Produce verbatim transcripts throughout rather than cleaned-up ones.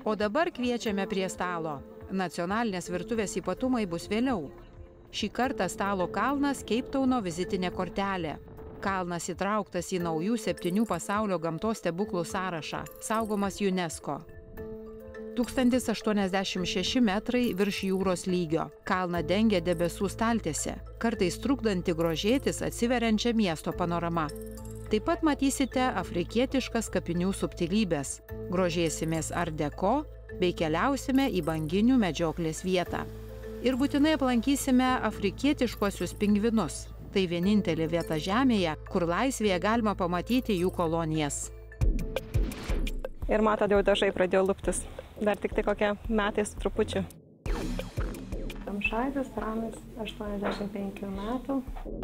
O dabar kviečiame prie stalo. Nacionalinės virtuvės ypatumai bus vėliau. Šį kartą stalo kalnas Keiptauno vizitinė kortelė. Kalnas įtrauktas į naujų septynių pasaulio gamtos stebuklų sąrašą, saugomas UNESCO. tūkstantis aštuoniasdešimt šeši metrai virš jūros lygio. Kalną dengia debesų staltiesė, kartais trukdanti grožėtis atsiveriančią miesto panoramą. Taip pat matysite afrikietiškas kapinių subtilybės, grožėsimės art deko bei keliausime į banginių medžioklės vietą. Ir būtinai aplankysime afrikietiškuosius pingvinus. Tai vienintelė vieta Žemėje, kur laisvėje galima pamatyti jų kolonijas. Ir matot, jau dažai pradėjo luptis. Dar tik tai kokie metai su trupučiu. Domšaitis, Pranas, aštuoniasdešimt penkių metų.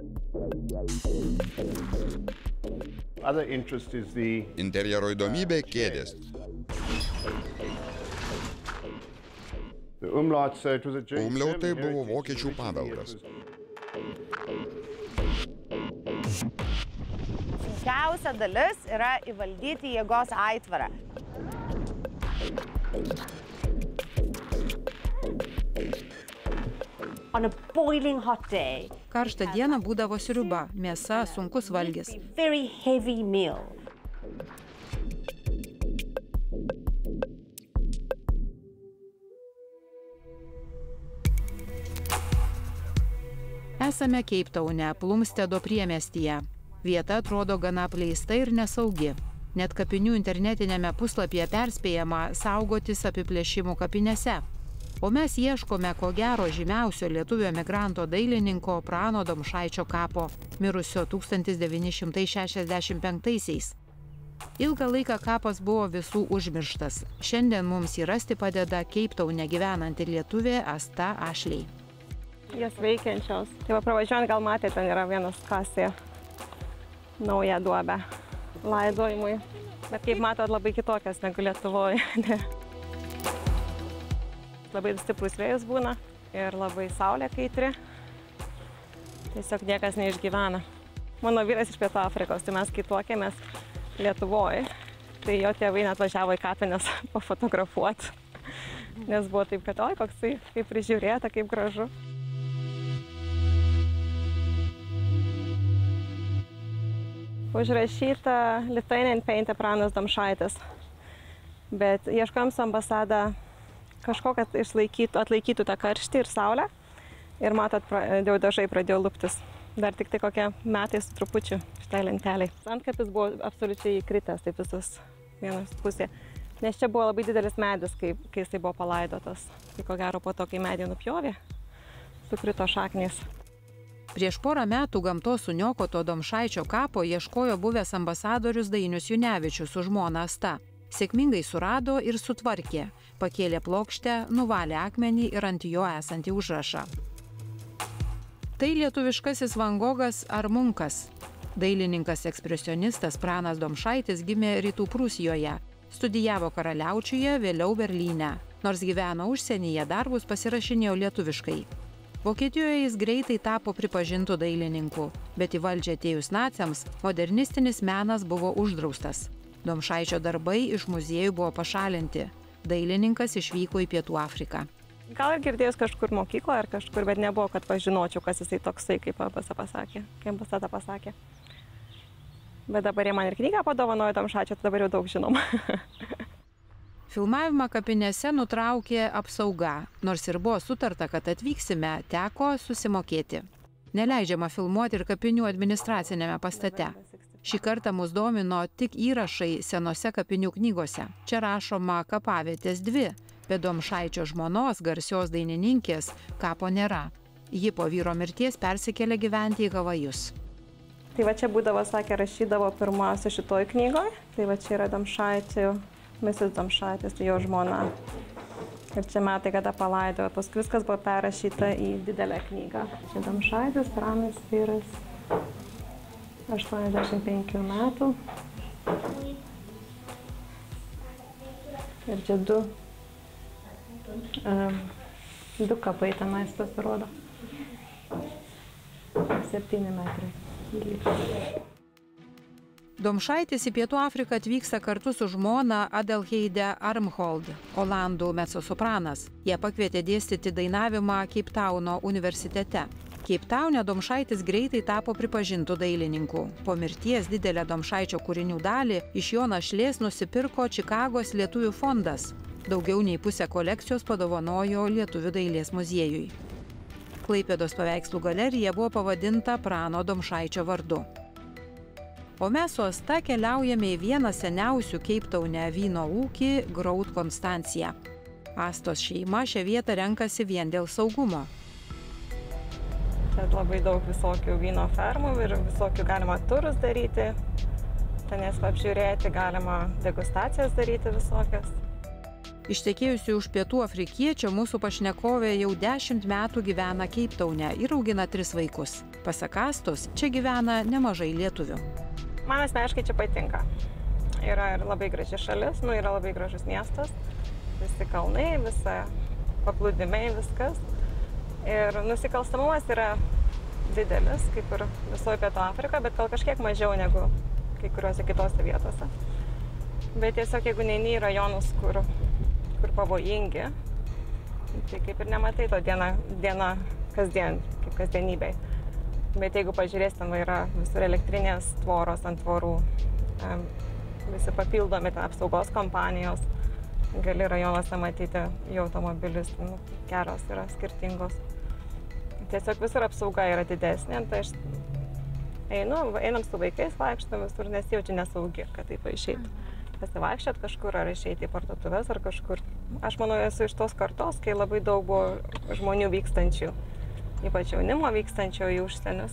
Interjero įdomybė kėdės. Umliautai buvo vokiečių paveldas. Sunkiausia dalis yra įvaldyti jėgos aitvarą. On a boiling hot day. Karštą dieną būdavo sriuba, mėsa, sunkus valgis. Very heavy meal. Esame Keiptaune, Plumstedo priemiestyje. Vieta atrodo gana apleista ir nesaugi. Net kapinių internetinėme puslapyje perspėjama saugotis apiplėšimų kapinėse. O mes ieškome ko gero žymiausio lietuvio emigranto dailininko Prano Domšaičio kapo, mirusio tūkstantis devyni šimtai šešiasdešimt penktaisiais. Ilgą laiką kapas buvo visų užmirštas. Šiandien mums jį rasti padeda Keiptaune gyvenanti lietuvė Asta Ašliai. Jas veikiančios. Tai va pravažiuojant, gal matėte, ten yra vienas kasė naują duobę laidojimui. Bet kaip matot, labai kitokias negu Lietuvoje. Labai stiprus vėjas būna ir labai saulė kaitri. Tiesiog niekas neišgyvena. Mano vyras iš Pietų Afrikos, tai mes kai tuokėmės Lietuvoje, tai jo tėvai net važiavo į kapines pafotografuoti. Nes buvo taip, kad oi, koks tai, kaip prižiūrėta, kaip gražu. Užrašyta Lithuanian Painter Pranas Domšaitis. Bet ieškojom su ambasada kažko, kad išlaikytų, atlaikytų tą karštį ir saulę. Ir matot, jau dažai pradėjo luptis. Dar tik tai kokie metai su trupučiu šitai lenteliai. Antkapis buvo absoliučiai įkritęs, taip visus vienas pusė. Nes čia buvo labai didelis medis, kai, kai jisai buvo palaidotas. Tai ko gero po to, kai medį nupjovė, sukrito šaknys. Prieš porą metų gamtos suniokoto Domšaičio kapo ieškojo buvęs ambasadorius Dainius Junevičius su žmona Asta. Sėkmingai surado ir sutvarkė. Pakėlė plokštę, nuvalė akmenį ir ant jo esantį užrašą. Tai lietuviškasis Van Gogas ar Munkas. Dailininkas ekspresionistas Pranas Domšaitis gimė Rytų Prūsijoje. Studijavo Karaliaučiuje, vėliau Berlyne. Nors gyveno užsienyje, darbus pasirašinėjo lietuviškai. Vokietijoje jis greitai tapo pripažintų dailininku, bet į valdžią atėjus naciams modernistinis menas buvo uždraustas. Domšaičio darbai iš muziejų buvo pašalinti. Dailininkas išvyko į Pietų Afriką. Gal ir girdėjus kažkur mokykloje ar kažkur, bet nebuvo, kad pažinočiau, kas jisai toksai, kaip ambasada pasakė. Kaip ambasada pasakė. Bet dabar jie man ir knygą padovanojo Domšaičio, tai dabar jau daug žinom. Filmavimą kapinėse nutraukė apsauga, nors ir buvo sutarta, kad atvyksime, teko susimokėti. Neleidžiama filmuoti ir kapinių administracinėme pastate. Šį kartą mus domino tik įrašai senose kapinių knygose. Čia rašoma kapavietės dvi, bet Domšaičio žmonos, garsios dainininkės, kapo nėra. Ji po vyro mirties persikėlė gyventi į Havajus. Tai va čia būdavo, sakė, rašydavo pirmiausia šitoj knygoje. Tai va čia yra Domšaičio. Missis Domšaitis, tai jo žmona. Ir čia metai, kada palaidojo. Paskui viskas buvo perrašyta į didelę knygą. Čia Domšaitis, Pranas vyras, aštuoniasdešimt penkių metų. Ir čia du, um, du kapai tenais pasirodo. Septyni metrai. Domšaitis į Pietų Afriką atvyksta kartu su žmona Adelheide Armhold, olandų mecosopranas. Jie pakvietė dėstyti dainavimą Keiptauno universitete. Keiptaune Domšaitis greitai tapo pripažintų dailininku. Po mirties didelę Domšaičio kūrinių dalį iš jo našlės nusipirko Čikagos lietuvių fondas. Daugiau nei pusę kolekcijos padovanojo Lietuvių dailės muziejui. Klaipėdos paveikslų galerija buvo pavadinta Prano Domšaičio vardu. O mes su Asta keliaujame į vieną seniausių Keiptaune vyno ūkį Groot Constantia. Astos šeima šią vietą renkasi vien dėl saugumo. Čia labai daug visokių vyno fermų ir visokių galima turus daryti. Tenės apžiūrėti, galima degustacijas daryti visokias. Ištekėjusi už pietų afrikiečio, mūsų pašnekovė jau dešimt metų gyvena Keiptaune ir augina tris vaikus. Pasak Astos, čia gyvena nemažai lietuvių. Man asmeniškai čia patinka. Yra ir labai graži šalis, nu yra labai gražus miestas. Visi kalnai, visa paplūdimiai, viskas. Ir nusikalstamumas yra didelis, kaip ir visoje Pietų Afrikoje, bet gal kažkiek mažiau negu kai kuriuose kitose vietose. Bet tiesiog, jeigu neini į rajonus, kur, kur pavojingi, tai kaip ir nematai to dieną, dieną kasdien, kaip kasdienybėj. Bet jeigu pažiūrės, ten yra visur elektrinės tvoros ant tvorų, visi papildomi ten apsaugos kompanijos, gali rajonuose matyti jų automobilius, nu, kelios yra skirtingos. Tiesiog visur apsauga yra didesnė, tai aš einu, einam su vaikais, vaikštam visur, nesijaučiu nesaugi, kad taip išeitų. Pasivaikščiot kažkur, ar išeiti į parduotuves, ar kažkur. Aš manau, esu iš tos kartos, kai labai daug buvo žmonių vykstančių, ypač jaunimo vykstančio į užsienius.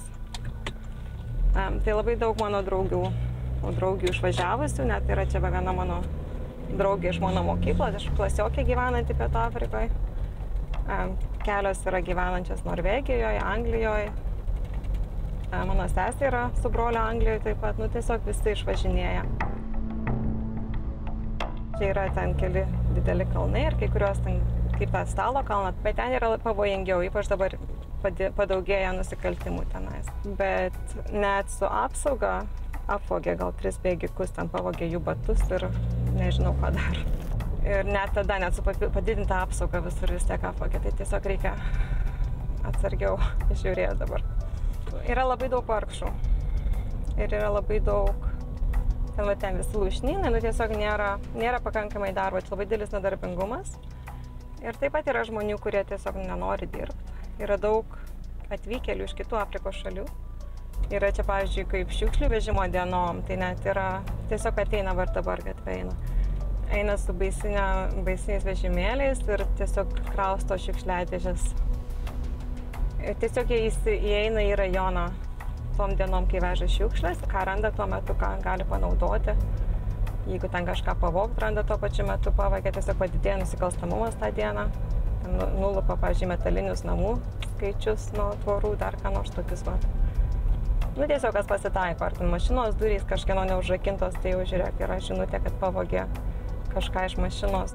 Um, tai labai daug mano draugių, draugių išvažiavusių, net yra čia viena mano draugė iš mano mokyklos, iš klasiokė gyvenanti Pietų Afrikoje. Um, kelios yra gyvenančios Norvegijoje, Anglijoje. Um, mano sesė yra su brolio Anglijoje taip pat, nu tiesiog visi išvažinėja. Čia yra ten keli dideli kalnai ir kai kurios ten kaip tą Stalo kalną, bet ten yra pavojingiau, ypač dabar padaugėja nusikaltimų tenais. Bet net su apsauga apvogė gal tris bėgikus, ten pavogė jų batus ir nežinau ką dar. Ir net tada, net su padidinta apsauga visur vis tiek apvogė, tai tiesiog reikia atsargiau žiūrėti dabar. Yra labai daug vargšų ir yra labai daug, ten, va, ten visi lūšnynai, nu tiesiog nėra, nėra pakankamai darbo, labai didelis nedarbingumas. Ir taip pat yra žmonių, kurie tiesiog nenori dirbti. Yra daug atvykėlių iš kitų Afrikos šalių. Yra čia, pavyzdžiui, kaip šiukšlių vežimo dienom, tai net yra, tiesiog ateina var dabar gatvė eina. Eina su baisinė, baisiniais vežimėliais ir tiesiog krausto šiukšliadėžes. Ir tiesiog jie įeina į rajoną tom dienom, kai veža šiukšlės, ką randa tuo metu, ką gali panaudoti. Jeigu ten kažką pavogt, randa tuo pačiu metu pavagia, tiesiog padidėja nusikalstamumas tą dieną. Ten nulupa, pavyzdžiui, metalinius namų skaičius nuo tvorų, dar ką nors tokius va. Nu tiesiog kas pasitaiko, ar ten mašinos durys kažkieno neužrakintos, tai jau žiūrėk, yra žinutė, kad pavogė kažką iš mašinos.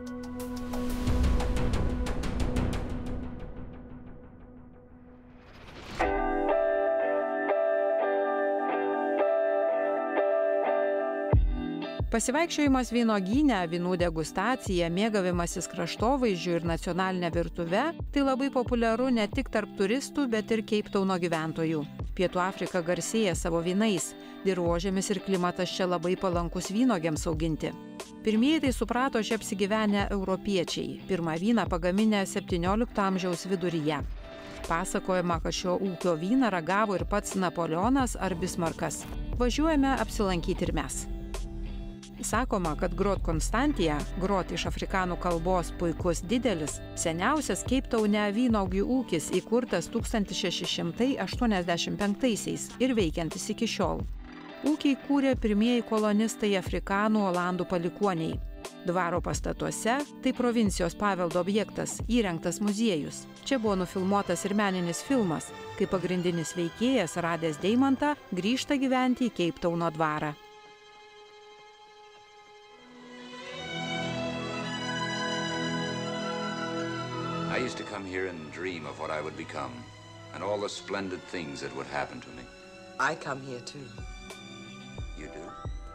Pasivaikščiojimas vynogyne, vynų degustacija, mėgavimasis kraštovaizdžiu ir nacionalinė virtuve – tai labai populiaru ne tik tarp turistų, bet ir Keiptauno gyventojų. Pietų Afrika garsėja savo vynais, dirvožemis ir klimatas čia labai palankus vynogiams auginti. Pirmieji tai suprato čia apsigyvenę europiečiai, pirmą vyną pagaminę septyniolikto amžiaus viduryje. Pasakojama, kad šio ūkio vyną ragavo ir pats Napoleonas ar Bismarkas. Važiuojame apsilankyti ir mes. Sakoma, kad Groot Constantia, Groot iš afrikanų kalbos puikus didelis, seniausias Keiptaune vynuogių ūkis įkurtas tūkstantis šeši šimtai aštuoniasdešimt penktaisiais ir veikiantis iki šiol. Ūkį kūrė pirmieji kolonistai afrikanų olandų palikuoniai. Dvaro pastatuose tai provincijos paveldo objektas, įrengtas muziejus. Čia buvo nufilmuotas ir meninis filmas, kai pagrindinis veikėjas, radęs deimantą, grįžta gyventi į Keiptauno dvarą. I used to come here and dream of what I would become, and all the splendid things that would happen to me. I come here too. You do?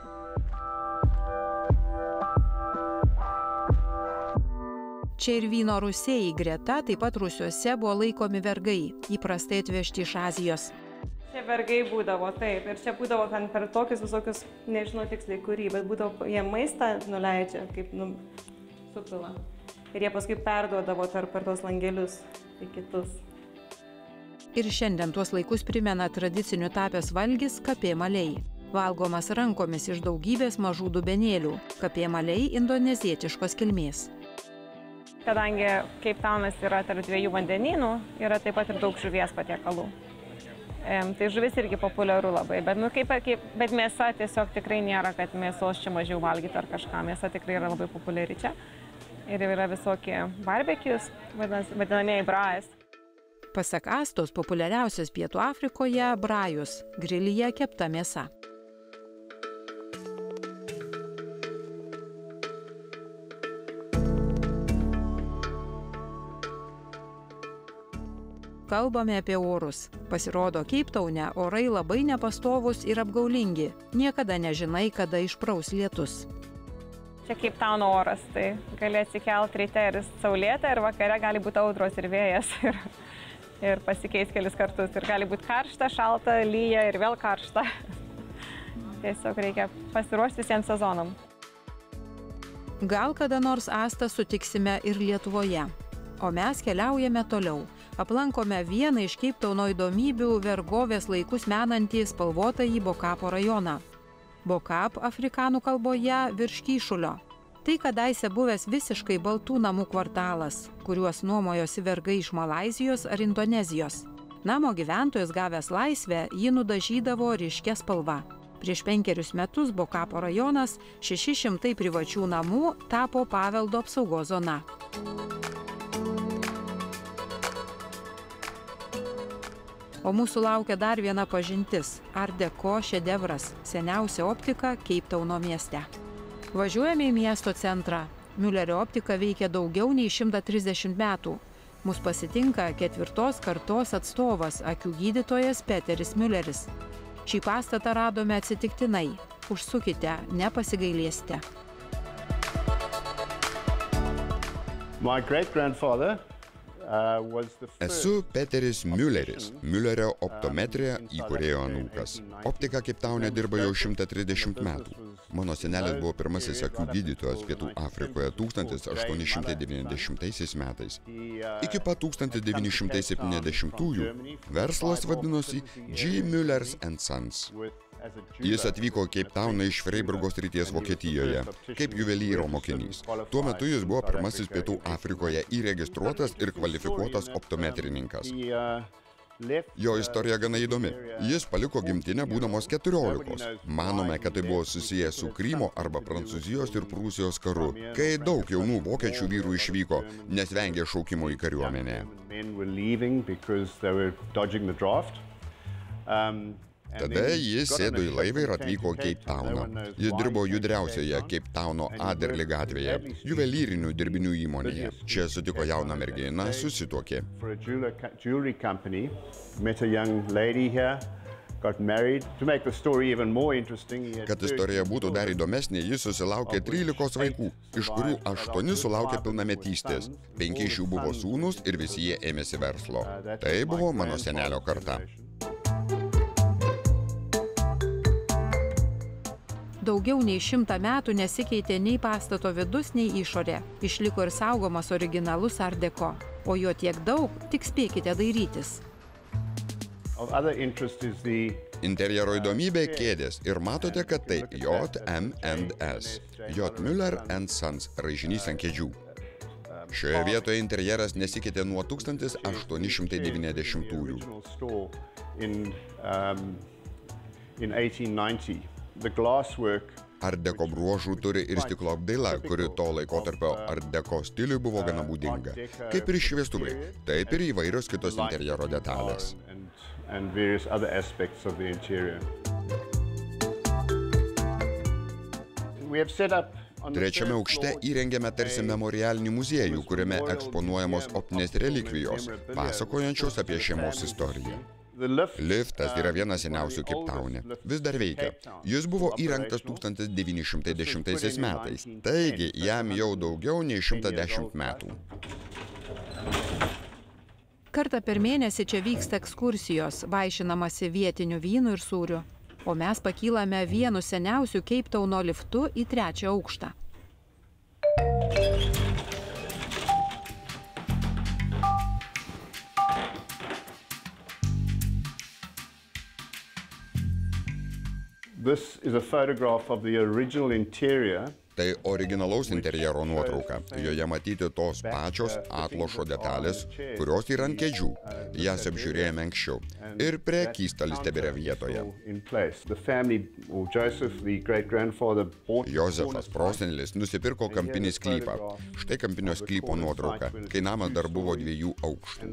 Čia ir vyno rūsėjai greta, taip pat rūsiuose buvo laikomi vergai, įprastai atvežti iš Azijos. Čia vergai būdavo, taip, ir čia būdavo ten per tokius visokius, nežinau tiksliai kurį, bet būdavo, jie maistą nuleidžia, kaip nu, supila. Ir jie paskui perduodavo tarp per tos langelius į kitus. Ir šiandien tuos laikus primena tradicinių tapęs valgis kapėmaliai. Valgomas rankomis iš daugybės mažų dubenėlių. Kapėmaliai indonezietiškos kilmės. Kadangi Cape Townas yra tarp dviejų vandenynų, yra taip pat ir daug žuvies patiekalų. E, tai žuvis irgi populiaru labai, bet, nu, kaip, kaip, bet mėsa tiesiog tikrai nėra, kad mėsos čia mažiau valgyti ar kažką. Mėsa tikrai yra labai populiari čia. Ir yra visokie barbekius, vadinamieji brajas. Pasak Astos, populiariausias Pietų Afrikoje brajus – grilyje kepta mėsa. Kalbame apie orus. Pasirodo, Cape Towne orai labai nepastovūs ir apgaulingi. Niekada nežinai, kada išpraus lietus. Čia Cape Towno oras, tai gali atsikelti ryte ir saulėta, ir vakare gali būti audros ir vėjas. Ir, ir pasikeis kelis kartus. Ir gali būti karšta, šalta, lyja ir vėl karšta. Tiesiog reikia pasiruošti visiems sezonam. Gal kada nors Astą sutiksime ir Lietuvoje. O mes keliaujame toliau. Aplankome vieną iš Cape Towno įdomybių vergovės laikus menantį spalvotąjį Bokapo rajoną. Bokap afrikanų kalboje virš kyšulio. Tai kadaise buvęs visiškai baltų namų kvartalas, kuriuos nuomojosi vergai iš Malaizijos ar Indonezijos. Namo gyventojas gavęs laisvę jį nudažydavo ryškia spalva. Prieš penkerius metus Bokapo rajonas, šeši šimtai privačių namų, tapo paveldo apsaugos zona. O mūsų laukia dar viena pažintis – Art Deco šedevras, seniausia optika Cape Towno mieste. Važiuojame į miesto centrą. Müllerio optika veikia daugiau nei šimtą trisdešimt metų. Mus pasitinka ketvirtos kartos atstovas, akių gydytojas Peteris Mülleris. Šį pastatą radome atsitiktinai. Užsukite, nepasigailėsite. My great-grandfather Esu Peteris Mülleris, Müllerio optometrija įkūrėjo anūkas. Optika Cape Towne dirba jau šimtą trisdešimt metų. Mano senelis buvo pirmasis akių gydytojas Pietų Afrikoje tūkstantis aštuoni šimtai devyniasdešimtaisiais metais. Iki pat tūkstantis devyni šimtai septyniasdešimtųjų verslas vadinosi G. Müllers and Sons. Jis atvyko Cape Towną iš Freiburgo srities Vokietijoje, kaip juvelyro mokinys. Tuo metu jis buvo pirmasis Pietų Afrikoje įregistruotas ir kvalifikuotas optometrininkas. Jo istorija gana įdomi. Jis paliko gimtinę būdamos keturiolikos. Manome, kad tai buvo susijęs su Krymo arba Prancūzijos ir Prūsijos karu, kai daug jaunų vokiečių vyrų išvyko, nes vengė šaukimo į kariuomenę. Tada jis sėdo į laivą ir atvyko Cape Towną. Jis dirbo judriausioje Cape Towno Aderly gatvėje, juvelyrinių dirbinių įmonėje. Čia sutiko jauną merginą, susituokė. Kad istorija būtų dar įdomesnė, jis susilaukė trylikos vaikų, iš kurių aštuoni sulaukė pilnametystės. Penki iš jų buvo sūnūs ir visi jie ėmėsi verslo. Tai buvo mano senelio karta. Daugiau nei šimtą metų nesikeitė nei pastato vidus, nei išorė. Išliko ir saugomas originalus Art Deco. O jo tiek daug, tik spėkite dairytis. Interjero įdomybė kėdės ir matote, kad tai J M and S. J. Müller and Sons raižinys ant kėdžių. Šioje vietoje interjeras nesikeitė nuo tūkstantis aštuoni šimtai devyniasdešimtųjų. Art Deco bruožų turi ir stiklo apdaila, kuri to laikotarpio Art Deco stiliui buvo gana būdinga. Kaip ir šviestuvai, taip ir įvairios kitos interjero detalės. Trečiame aukšte įrengėme tarsi memorialinį muziejų, kuriame eksponuojamos optinės relikvijos, pasakojančios apie šeimos istoriją. Liftas yra vienas seniausių Keiptaune. Vis dar veikia. Jis buvo įrengtas tūkstantis devyni šimtai dešimtaisiais metais. Taigi, jam jau daugiau nei šimtas dešimt metų. Kartą per mėnesį čia vyksta ekskursijos, vaišinamasi vietiniu vynu ir sūriu. O mes pakylame vienu seniausių Keiptauno liftu į trečią aukštą. This is a photograph of the original interior. Tai originalaus interjero nuotrauka. Joje matyti tos pačios atlošo detalės, kurios yra ant kėdžių. Jas apžiūrėjome anksčiau. Ir prekystalis tebėra vietoje. Jozefas, prosenelis, nusipirko kampinį sklypą. Štai kampinio sklypo nuotrauka, kai namas dar buvo dviejų aukštų.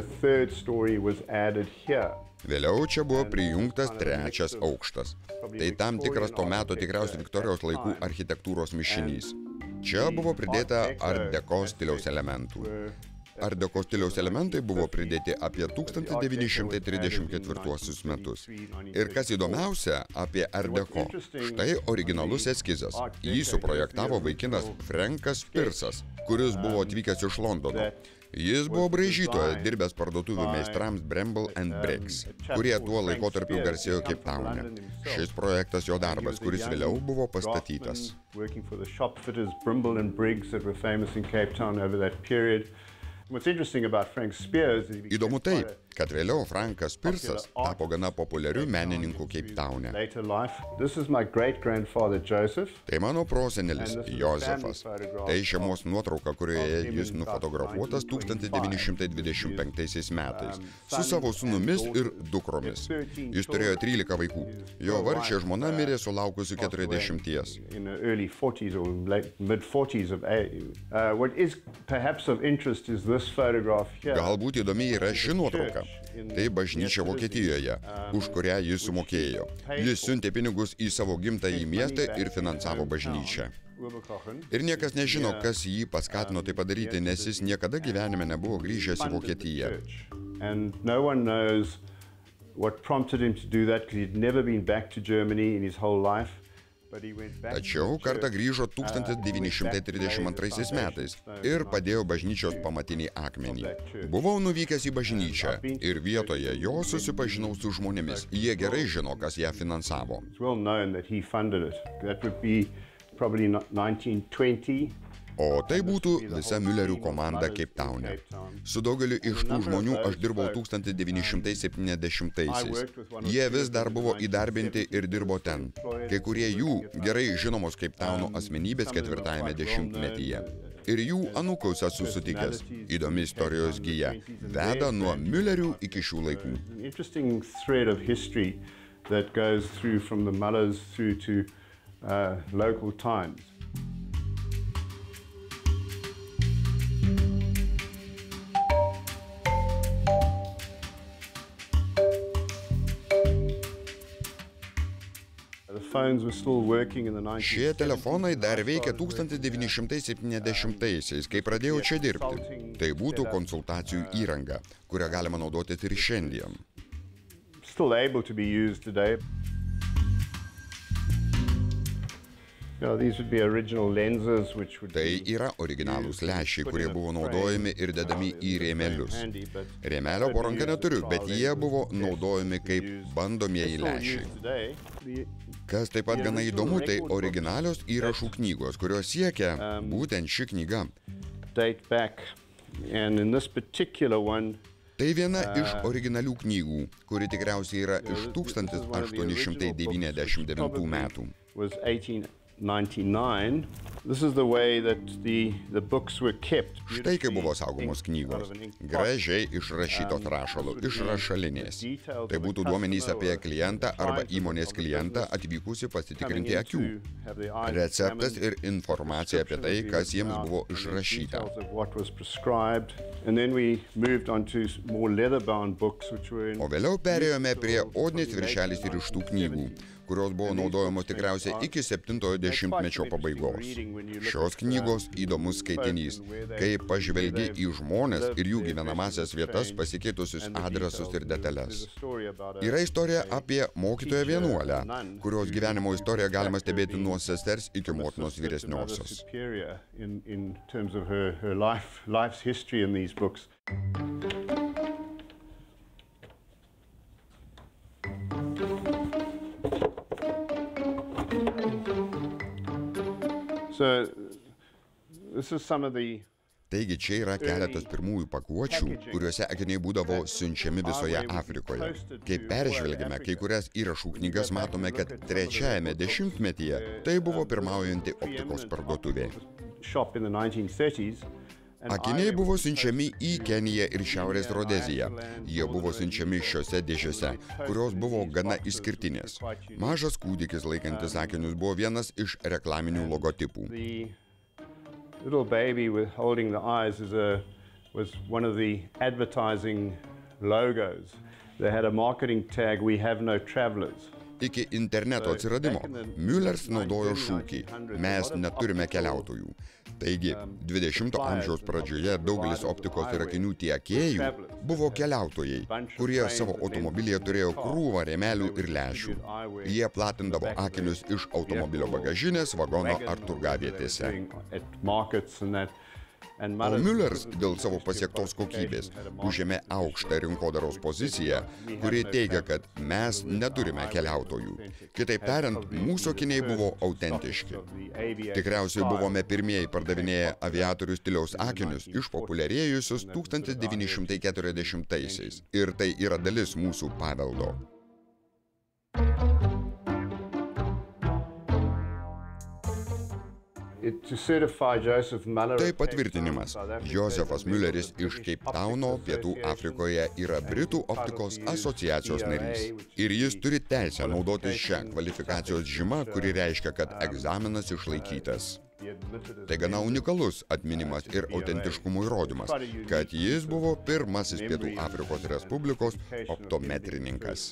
Vėliau čia buvo prijungtas trečias aukštas. Tai tam tikras to meto tikriausiai Viktorijos laikų architektūros mišinys. Čia buvo pridėta Art Deco stiliaus elementų. Art Deco stiliaus elementai buvo pridėti apie tūkstantis devyni šimtai trisdešimt ketvirtuosius metus. Ir kas įdomiausia apie Art Deco, štai originalus eskizas. Jį suprojektavo vaikinas Frankas Pirsas, kuris buvo atvykęs iš Londono. Jis buvo braižytojas, dirbęs parduotuvių meistrams Bramble and Briggs, kurie tuo laikotarpiu garsėjo Keiptaune. Šis projektas jo darbas, kuris vėliau buvo pastatytas. Įdomu tai, kad vėliau Frankas Pirsas tapo gana populiariu menininku Keiptaune. Tai mano prosenelis Jozefas. Tai šeimos nuotrauka, kurioje jis nufotografuotas tūkstantis devyni šimtai dvidešimt penktaisiais metais su savo sūnumis ir dukromis. Jis turėjo trylika vaikų. Jo vargšė žmona mirė sulaukusi keturiasdešimties. Galbūt įdomi yra ši nuotrauka. Tai bažnyčia Vokietijoje, už kurią jis sumokėjo. Jis siuntė pinigus į savo gimtąjį miestą ir finansavo bažnyčią. Ir niekas nežino, kas jį paskatino tai padaryti, nes jis niekada gyvenime nebuvo grįžęs į Vokietiją. Tačiau kartą grįžo tūkstantis devyni šimtai trisdešimt antraisiais metais ir padėjo bažnyčios pamatinį akmenį. Buvau nuvykęs į bažnyčią ir vietoje jo susipažinau su žmonėmis. Jie gerai žino, kas ją finansavo. O tai būtų visa Müllerių komanda Keiptaune. Su daugeliu iš tų žmonių aš dirbau tūkstantis devyni šimtai septyniasdešimtaisiais. Jie vis dar buvo įdarbinti ir dirbo ten. Kai kurie jų gerai žinomos Keiptauno asmenybės ketvirtajame dešimtmetyje. Ir jų anūkaus esu sutikęs. Įdomi istorijos gija. Veda nuo Müllerių iki šių laikų. Šie telefonai dar veikia tūkstantis devyni šimtai septyniasdešimtaisiais, kai pradėjau čia dirbti. Tai būtų konsultacijų įranga, kurią galima naudoti ir šiandien. Tai yra originalūs lęšiai, kurie buvo naudojami ir dedami į rėmelius. Rėmelio po ranka neturiu, bet jie buvo naudojami kaip bandomieji lęšiai. Kas taip pat gana įdomu, tai originalios įrašų knygos, kurios siekia būtent ši knyga. Tai viena iš originalių knygų, kuri tikriausiai yra iš tūkstantis aštuoni šimtai devyniasdešimt devintų metų. Štai kaip buvo saugomos knygos. Gražiai išrašytos rašalu, iš rašalinės. Tai būtų duomenys apie klientą arba įmonės klientą atvykusi pasitikrinti akių. Receptas ir informacija apie tai, kas jiems buvo išrašyta. O vėliau perėjome prie odinės viršelis ir iš tų knygų, kurios buvo naudojamos tikriausiai iki septintojo dešimtmečio pabaigos. Šios knygos įdomus skaitinys, kai pažvelgi į žmones ir jų gyvenamasias vietas, pasikeitusius adresus ir detalės. Yra istorija apie mokytoją vienuolę, kurios gyvenimo istoriją galima stebėti nuo sesers iki motinos vyresniosios. So, this is some of the Taigi čia yra keletas pirmųjų pakuočių, kuriuose akiniai būdavo siunčiami visoje Afrikoje. Kai peržvelgime kai kurias įrašų knygas, matome, kad trečiajame dešimtmetyje tai buvo pirmaujanti optikos parduotuvė. Akiniai buvo siunčiami į Keniją ir Šiaurės Rodeziją. Jie buvo siunčiami šiose dėžėse, kurios buvo gana išskirtinės. Mažas kūdikis laikantis akinius buvo vienas iš reklaminių logotipų. Little baby with holding the eyes is a, was one of the advertising logos. They had a marketing tag, "We have no travelers." Iki interneto atsiradimo Müllers naudojo šūkį "Mes neturime keliautojų". Taigi, dvidešimto amžiaus pradžioje daugelis optikos ir akinių tiekėjų buvo keliautojai, kurie savo automobilyje turėjo krūvą rėmelių ir lęšių. Jie platindavo akinius iš automobilio bagažinės, vagono ar turgavietėse. O Müllers dėl savo pasiektos kokybės užėmė aukštą rinkodaros poziciją, kuri teigia, kad mes neturime keliautojų. Kitaip tariant, mūsų akiniai buvo autentiški. Tikriausiai buvome pirmieji pardavinėję aviatorių stiliaus akinius, išpopuliarėjusius tūkstantis devyni šimtai keturiasdešimtaisiais. Ir tai yra dalis mūsų paveldo. Tai patvirtinimas. Josefas Mülleris iš Keiptauno, Pietų Afrikoje, yra Britų optikos asociacijos narys. Ir jis turi teisę naudotis šią kvalifikacijos žymą, kuri reiškia, kad egzaminas išlaikytas. Tai gana unikalus atminimas ir autentiškumo įrodymas, kad jis buvo pirmasis Pietų Afrikos Respublikos optometrininkas.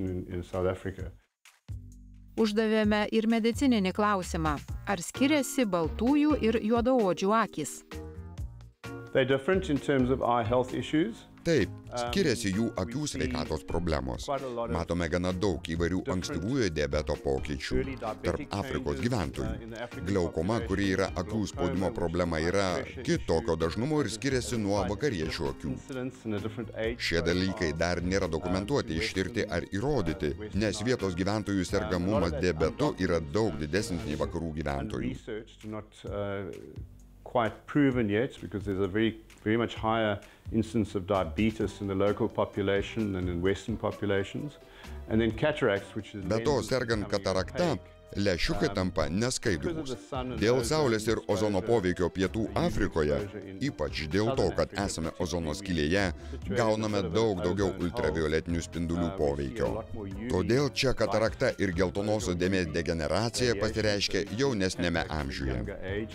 Uždavėme ir medicininį klausimą. Ar skiriasi baltųjų ir juodaodžių akys? Taip, skiriasi jų akių sveikatos problemos. Matome gana daug įvairių ankstyvųjų diabeto pokyčių tarp Afrikos gyventojų. Glaukoma, kuri yra akių spaudimo problema, yra kitokio dažnumo ir skiriasi nuo vakariečių akių. Šie dalykai dar nėra dokumentuoti, ištirti ar įrodyti, nes vietos gyventojų sergamumas diabetu yra daug didesnis nei vakarų gyventojų. Quite proven yet, because there's a very, very much higher incidence of diabetes in the local population than in Western populations. And then cataracts, which is... Be to, sergant katarakta, lęšiukai tampa neskaidrūs. Dėl saulės ir ozono poveikio Pietų Afrikoje, ypač dėl to, kad esame ozono skylėje, gauname daug daugiau ultravioletinių spindulių poveikio. Todėl čia katarakta ir geltonosios dėmės degeneracija pasireiškia jaunesnėme amžiuje.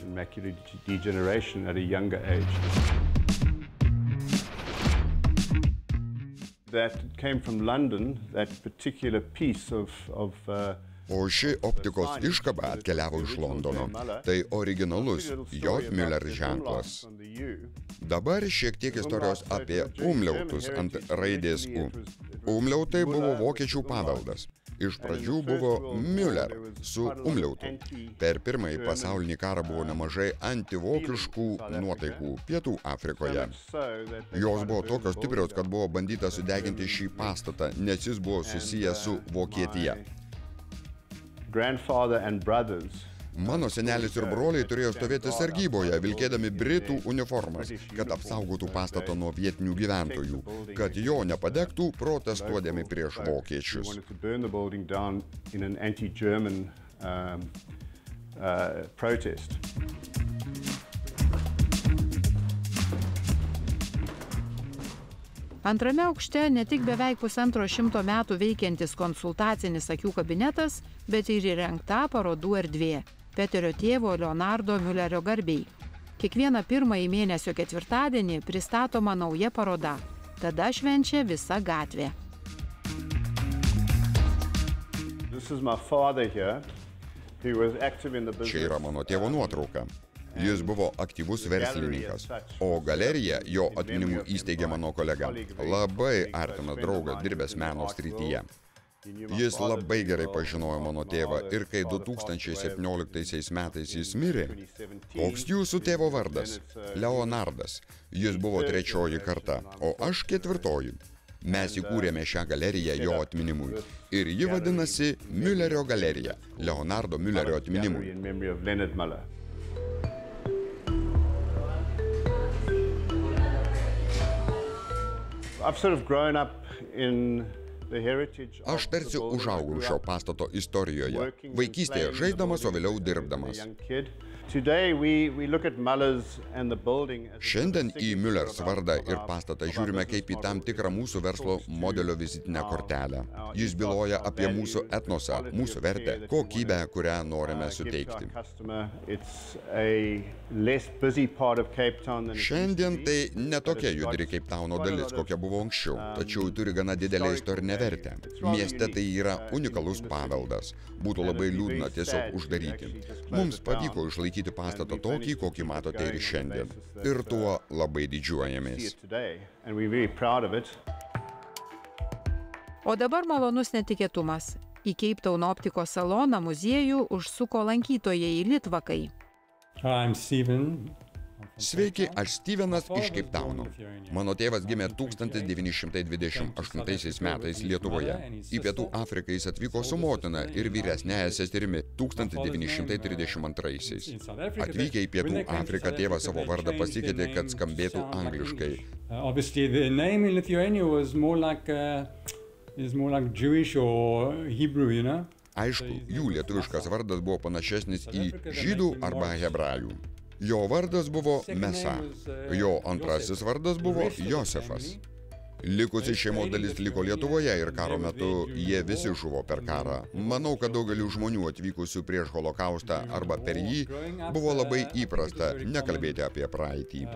That came from London, that particular piece of, of uh, O ši optikos iškaba atkeliavo iš Londono. Tai originalus J. Müller ženklas. Dabar šiek tiek istorijos apie umliautus ant raidės U. Umliautai buvo vokiečių paveldas. Iš pradžių buvo Müller su umliautu. Per pirmąjį pasaulinį karą buvo nemažai antivokiškų nuotaikų Pietų Afrikoje. Jos buvo tokios stiprios, kad buvo bandyta sudeginti šį pastatą, nes jis buvo susijęs su Vokietija. Mano senelis ir broliai turėjo stovėti sargyboje, vilkėdami Britų uniformas, kad apsaugotų pastatą nuo vietinių gyventojų, kad jo nepadegtų protestuodami prieš vokiečius. Antrame aukšte ne tik beveik pusantro šimto metų veikiantis konsultacinis akių kabinetas, bet ir įrengta parodų erdvė Peterio tėvo Leonardo Müllerio garbei. Kiekvieną pirmąjį mėnesio ketvirtadienį pristatoma nauja paroda. Tada švenčia visa gatvė. This is my father here. He was active in the business. Čia yra mano tėvo nuotrauka. Jis buvo aktyvus verslininkas, o galeriją jo atminimų įsteigė mano kolega. Labai artimas draugas, dirbęs meno srityje. Jis labai gerai pažinojo mano tėvą ir kai du tūkstančiai septynioliktaisiais metais jis mirė, koks jūsų tėvo vardas? Leonardas. Jis buvo trečioji karta, o aš ketvirtoji. Mes įkūrėme šią galeriją jo atminimui ir ji vadinasi Müllerio galerija, Leonardo Müllerio atminimui. I've sort of grown up in the heritage of Aš tarsi užaugau šio pastato istorijoje, vaikystėje žaisdamas, o vėliau dirbdamas. Today we we look at Muller's and the building. Šiandien į Müllers vardą ir pastatą žiūrime kaip į tam tikrą mūsų verslo modelio vizitinę kortelę. Jis byloja apie mūsų etnosą, mūsų vertę, kokybę, kurią norime suteikti. Šiandien tai ne tokia judri Cape Towno dalis, kokia buvo anksčiau, tačiau turi gana didelę istorinę vertę. Mieste tai yra unikalus paveldas. Būtų labai liūdna tiesiog uždaryti. Mums pavyko išlaikyti pastatą tokį, kokį matote ir šiandien. Ir tuo labai didžiuojamės. O dabar malonus netikėtumas. Į Cape Towno optikos saloną muziejų užsuko lankytojai litvakai. I'm Steven. Sveiki, aš Stevenas iš Cape Towno. Mano tėvas gimė tūkstantis devyni šimtai dvidešimt aštuntaisiais metais Lietuvoje. Į Pietų Afriką jis atvyko su motina ir vyresniąja seserimi tūkstantis devyni šimtai trisdešimt antraisiais. Atvykę į Pietų Afriką, tėvas savo vardą pasikeitė, kad skambėtų angliškai. Obviously the name in Lithuania was more like uh, is more like Jewish or Hebrew, you know. Aišku, jų lietuviškas vardas buvo panašesnis į žydų arba hebrajų. Jo vardas buvo Mesa, jo antrasis vardas buvo Josefas. Likusi šeimos dalis liko Lietuvoje ir karo metu jie visi žuvo per karą. Manau, kad daugelių žmonių atvykusių prieš holokaustą arba per jį buvo labai įprasta nekalbėti apie praeitį.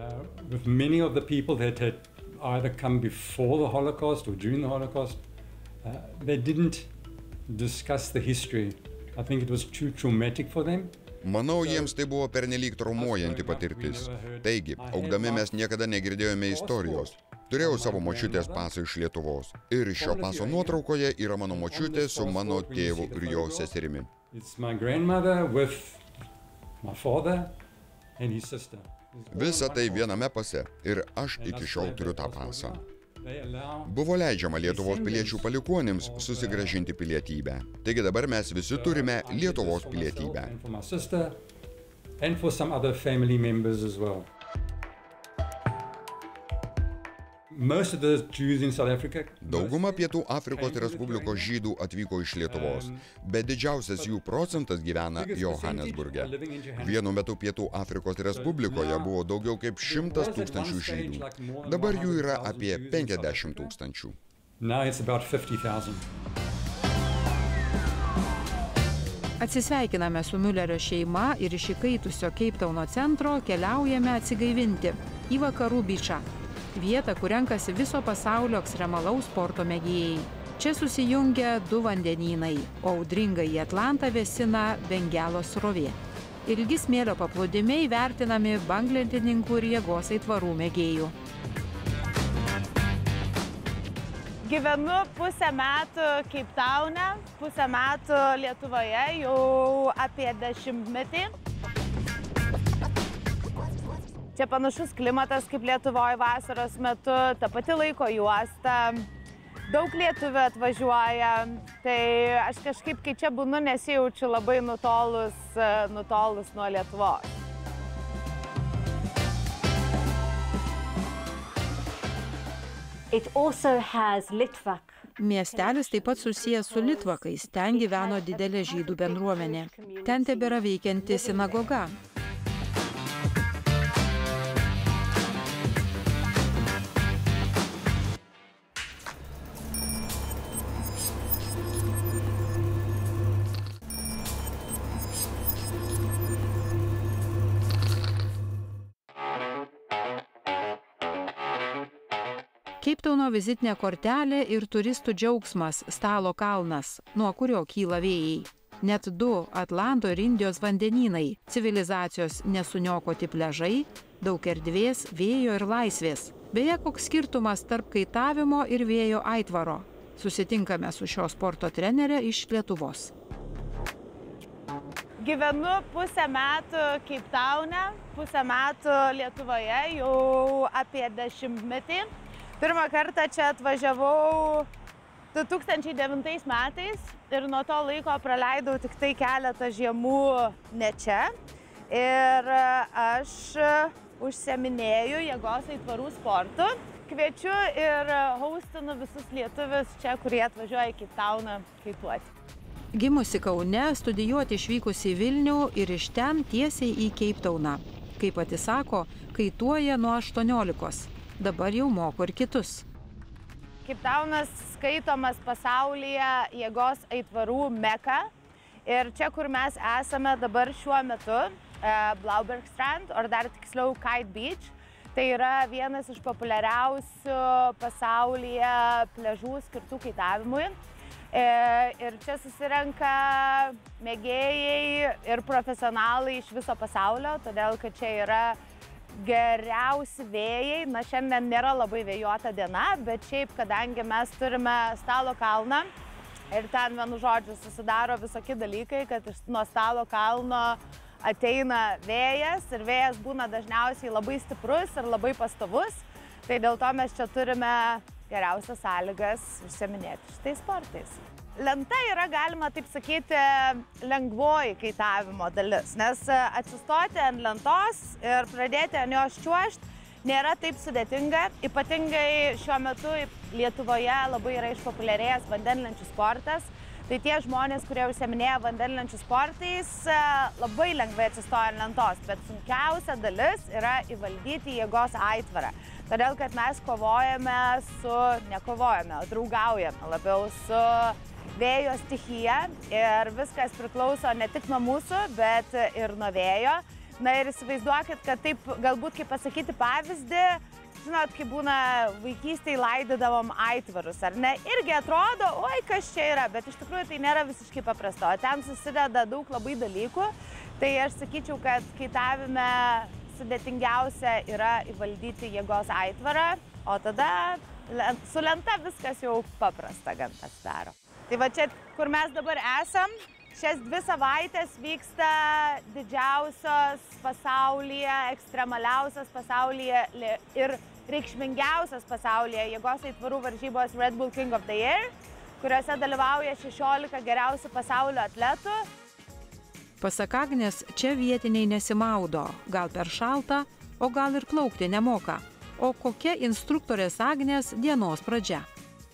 Manau, jiems tai buvo pernelyg traumuojanti patirtis. Taigi, augdami mes niekada negirdėjome istorijos. Turėjau savo močiutės pasą iš Lietuvos. Ir šio paso nuotraukoje yra mano močiutė su mano tėvu ir jo seserimi. Visa tai viename pase ir aš iki šiol turiu tą pasą. Buvo leidžiama Lietuvos piliečių palikuonims susigrąžinti pilietybę. Taigi dabar mes visi turime Lietuvos pilietybę. Dauguma Pietų Afrikos Respublikos žydų atvyko iš Lietuvos, bet didžiausias jų procentas gyvena Johannesburge. Vienu metu Pietų Afrikos Respublikoje buvo daugiau kaip šimtas tūkstančių žydų. Dabar jų yra apie penkiasdešimt tūkstančių. Atsisveikiname su Müllerio šeima ir iš įkaitusio Cape Towno centro keliaujame atsigaivinti į Vakarų Byčą. Vietą, kur renkasi viso pasaulio ekstremalaus sporto mėgėjai. Čia susijungia du vandenynai, o audringai į Atlantą vėsina Bengalos srovė. Ilgi smėlio paplūdimiai vertinami banglentininkų ir jėgos aitvarų mėgėjų. Gyvenu pusę metų Cape Towne, pusę metų Lietuvoje, jau apie dešimtmetį. Čia panašus klimatas kaip Lietuvoje vasaros metu, ta pati laiko juosta, daug lietuvių atvažiuoja, tai aš kažkaip, kai čia būnu, nesijaučiu labai nutolus, nutolus nuo Lietuvos. It also has Litvak. Miestelis taip pat susijęs su litvakais, ten gyveno didelė žydų bendruomenė. Ten tebėra veikianti sinagoga. Keiptauno vizitinė kortelė ir turistų džiaugsmas Stalo kalnas, nuo kurio kyla vėjai. Net du Atlanto ir Indijos vandenynai, civilizacijos nesuniokoti pležai, daug erdvės, vėjo ir laisvės. Beje, koks skirtumas tarp kaitavimo ir vėjo aitvaro. Susitinkame su šio sporto trenerė iš Lietuvos. Gyvenu pusę metų Keiptaune, pusę metų Lietuvoje, jau apie dešimtmetį. Pirmą kartą čia atvažiavau du tūkstančiai devintais metais ir nuo to laiko praleidau tik tai keletą žiemų ne čia. Ir aš užsiiminėju jėgos aitvarų sportu. Kviečiu ir hostinu visus lietuvius čia, kurie atvažiuoja į Keiptauną kaituoti. Gimusi Kaune, studijuoti išvykusi į Vilnių ir iš ten tiesiai į Keiptauną. Kaip pati sako, kaituoja nuo aštuoniolikos. Dabar jau moko ir kitus. Keiptaunas skaitomas pasaulyje jėgos aitvarų meka. Ir čia, kur mes esame dabar šiuo metu, Blaubergstrand, ar dar tiksliau Kite Beach, tai yra vienas iš populiariausių pasaulyje pležų skirtų kaitavimui. Ir čia susirenka mėgėjai ir profesionalai iš viso pasaulio, todėl kad čia yra geriausi vėjai. Na, šiandien nėra labai vėjuota diena, bet šiaip, kadangi mes turime Stalo kalną ir ten, vienu žodžiu, susidaro visokie dalykai, kad nuo Stalo kalno ateina vėjas ir vėjas būna dažniausiai labai stiprus ir labai pastovus. Tai dėl to mes čia turime geriausias sąlygas užsiiminėti šitais sportais. Lenta yra, galima taip sakyti, lengvoji kaitavimo dalis, nes atsistoti ant lentos ir pradėti ant jos čiuožti nėra taip sudėtinga. Ypatingai šiuo metu Lietuvoje labai yra išpopuliarėjęs vandenlenčių sportas. Tai tie žmonės, kurie užsiiminėja vandenlenčių sportais, labai lengvai atsistoja ant lentos, bet sunkiausia dalis yra įvaldyti jėgos aitvarą. Todėl, kad mes kovojame su, nekovojame, o draugaujame labiau su vėjo stichija ir viskas priklauso ne tik nuo mūsų, bet ir nuo vėjo. Na ir įsivaizduokit, kad taip, galbūt kaip pasakyti pavyzdį, žinot, kai būna vaikystėje laidodavom aitvarus, ar ne? Irgi atrodo, oi, kas čia yra, bet iš tikrųjų tai nėra visiškai paprasto. Ten susideda daug labai dalykų. Tai aš sakyčiau, kad kaitavime sudėtingiausia yra įvaldyti jėgos aitvarą, o tada su lenta viskas jau paprasta gan pasidaro. Tai va čia, kur mes dabar esam, šias dvi savaitės vyksta didžiausios pasaulyje, ekstremaliausios pasaulyje ir reikšmingiausios pasaulyje jėgos aitvarų varžybos Red Bull King of the Year, kuriuose dalyvauja šešiolika geriausių pasaulio atletų. Pasak Agnės, čia vietiniai nesimaudo, gal per šalta, o gal ir plaukti nemoka. O kokia instruktorės Agnės dienos pradžia?